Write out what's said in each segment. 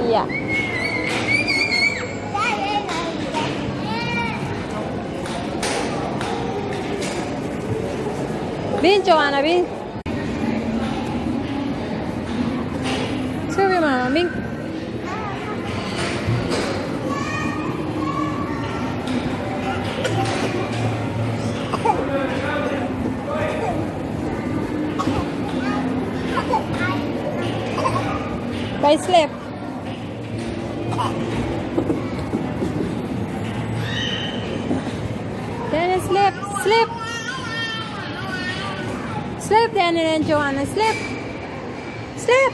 Yeah. Bin, Joanna, bin. Sabi mama, bin. By slip. Daniel, slip, slip. Slip, Daniel and Joanna, slip. Slip.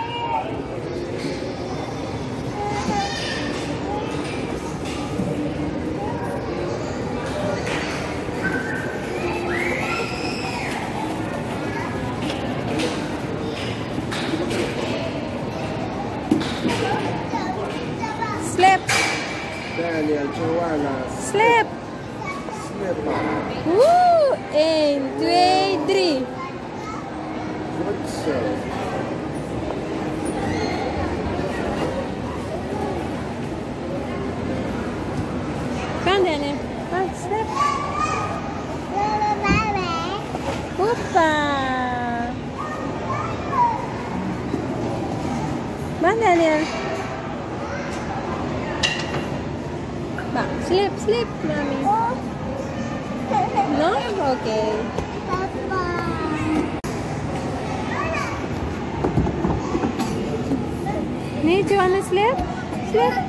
Slip. Daniel, Joanna. Slip. Slip. Woo! 1, 2, 3. Good sir. Come, Daniel. Come, slip. Hoppa. Come, Daniel. Come, slip, slip, mommy. No? Okay. Need you want to slip? Slip.